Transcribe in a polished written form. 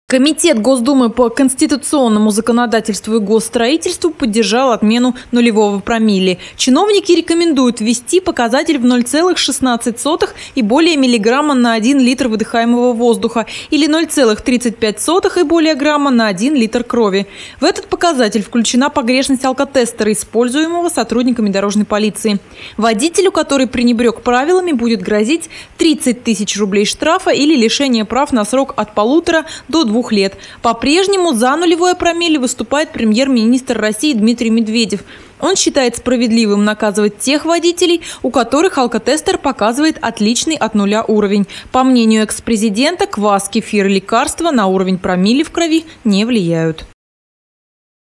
Комитет Госдумы по конституционному законодательству и госстроительству поддержал отмену нулевого промилле. Чиновники рекомендуют ввести показатель в 0,16 и более миллиграмма на 1 литр выдыхаемого воздуха или 0,35 и более грамма на 1 литр крови. В этот показатель включена погрешность алкотестера, используемого сотрудниками дорожной полиции. Водителю, который пренебрег правилами, будет грозить 30 тысяч рублей штрафа или лишение прав на срок от 1,5 до 2 лет. По-прежнему за нулевое промилле выступает премьер-министр России Дмитрий Медведев. Он считает справедливым наказывать тех водителей, у которых алкотестер показывает отличный от нуля уровень. По мнению экс-президента, квас, кефир и лекарства на уровень промилле в крови не влияют.